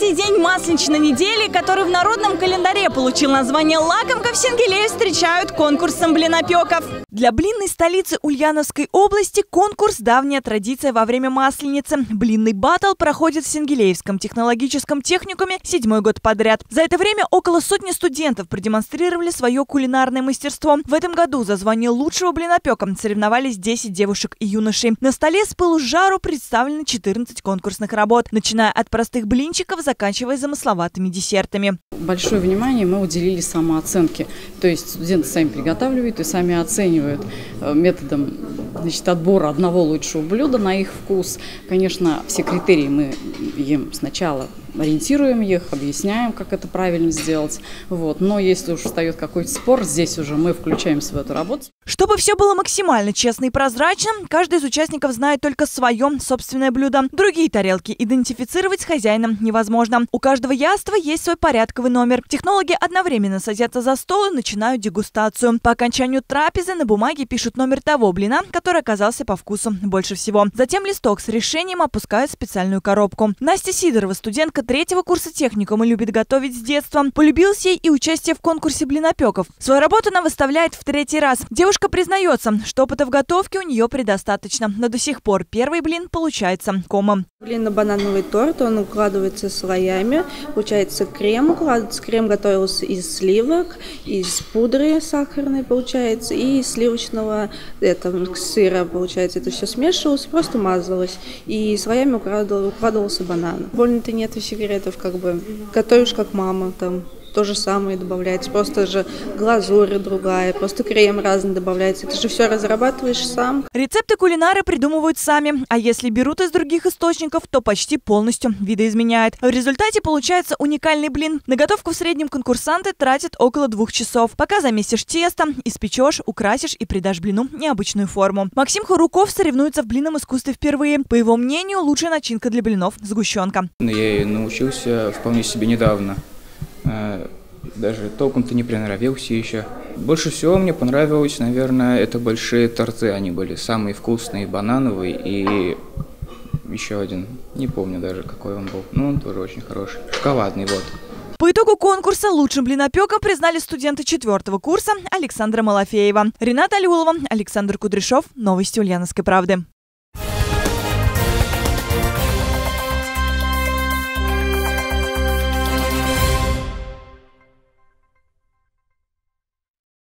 Последний день масленичной недели, который в народном календаре получил название «Лакомка», в Сенгилее встречают конкурсом блинопеков. Для блинной столицы Ульяновской области конкурс – давняя традиция во время Масленицы. Блинный баттл проходит в Сенгилеевском технологическом техникуме 7-й год подряд. За это время около сотни студентов продемонстрировали свое кулинарное мастерство. В этом году за звание лучшего блинопека соревновались 10 девушек и юношей. На столе с пылу с жару представлены 14 конкурсных работ, начиная от простых блинчиков, заканчивая замысловатыми десертами. Большое внимание мы уделили самооценке. То есть студенты сами приготавливают и сами оценивают методом отбора одного лучшего блюда на их вкус. Конечно, все критерии мы им сначала ориентируем их, объясняем, как это правильно сделать. Но если уж встает какой-то спор, здесь уже мы включаемся в эту работу. Чтобы все было максимально честно и прозрачно, каждый из участников знает только свое собственное блюдо. Другие тарелки идентифицировать с хозяином невозможно. У каждого яства есть свой порядковый номер. Технологи одновременно садятся за стол и начинают дегустацию. По окончанию трапезы на бумаге пишут номер того блина, который оказался по вкусу больше всего. Затем листок с решением опускают в специальную коробку. Настя Сидорова, студентка 3-го курса техникума, любит готовить с детства. Полюбилось ей и участие в конкурсе блинопеков. Свою работу она выставляет в 3-й раз. Девушка признается, что опыта в готовке у нее предостаточно, но до сих пор первый блин получается комом. Блинно-банановый торт, он укладывается слоями, получается крем укладывается. Крем готовился из сливок, из пудры сахарной, получается, и из сливочного сыра, получается. Это все смешивалось, просто мазалось, и слоями укладывался банан. Больно-то нет секретов, готовишь как мама, то же самое добавляется, просто же глазурь другая, просто крем разный добавляется. Это же все разрабатываешь сам. Рецепты кулинары придумывают сами, а если берут из других источников, то почти полностью видоизменяют. В результате получается уникальный блин. На готовку в среднем конкурсанты тратят около 2 часов. Пока замесишь тесто, испечешь, украсишь и придашь блину необычную форму. Максим Хуруков соревнуется в блинном искусстве впервые. По его мнению, лучшая начинка для блинов – сгущенка. Я научился вполне себе недавно. Даже толком-то не приноровился еще. Больше всего мне понравилось, наверное, это большие торты. Они были самые вкусные, банановые и еще один. Не помню даже, какой он был. Но он тоже очень хороший. Шоколадный, вот. По итогу конкурса лучшим блинопеком признали студенты 4-го курса Александра Малафеева. Рената Алиулова, Александр Кудряшов. Новости Ульяновской правды.